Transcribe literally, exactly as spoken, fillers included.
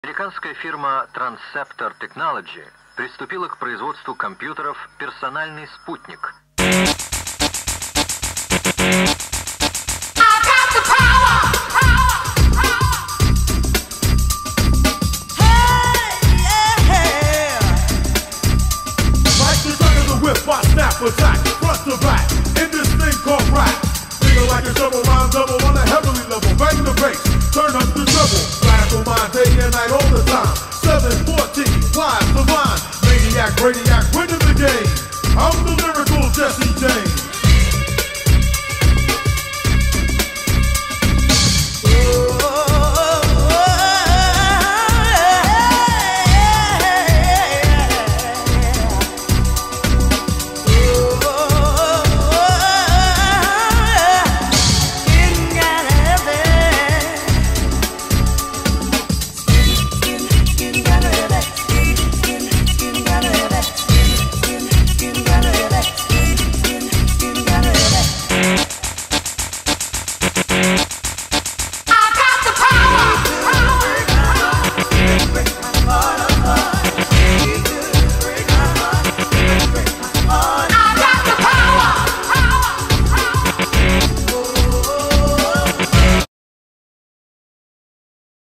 Американская фирма Transceptor Technology приступила к производству компьютеров «Персональный спутник». Attack, front to back, in this thing called rap. Feel like a double rhyme double on a heavenly level. Bang the bass, turn up the treble. Blast on mine day and night all the time. seven fourteen, wise, divine. Maniac, radiac,